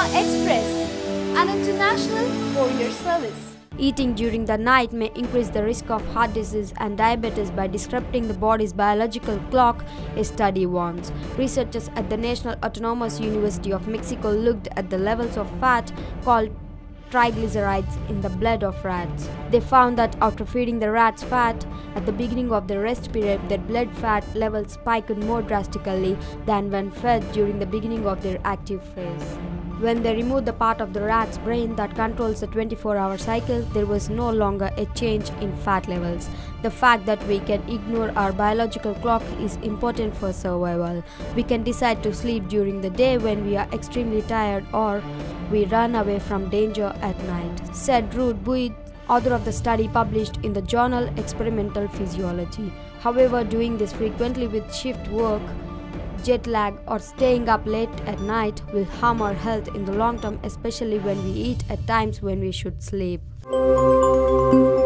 Express, an international courier service. Eating during the night may increase the risk of heart disease and diabetes by disrupting the body's biological clock, a study warns. Researchers at the National Autonomous University of Mexico looked at the levels of fat called triglycerides in the blood of rats. They found that after feeding the rats fat at the beginning of the rest period, their blood fat levels spiked more drastically than when fed during the beginning of their active phase. When they removed the part of the rat's brain that controls the 24-hour cycle, there was no longer a change in fat levels. The fact that we can ignore our biological clock is important for survival. We can decide to sleep during the day when we are extremely tired, or we run away from danger at night, said Ruud Buijs, author of the study published in the journal Experimental Physiology. However, doing this frequently with shift work, jet lag, or staying up late at night will harm our health in the long term, especially when we eat at times when we should sleep.